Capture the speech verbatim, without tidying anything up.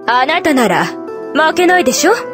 あなたなら負けないでしょ？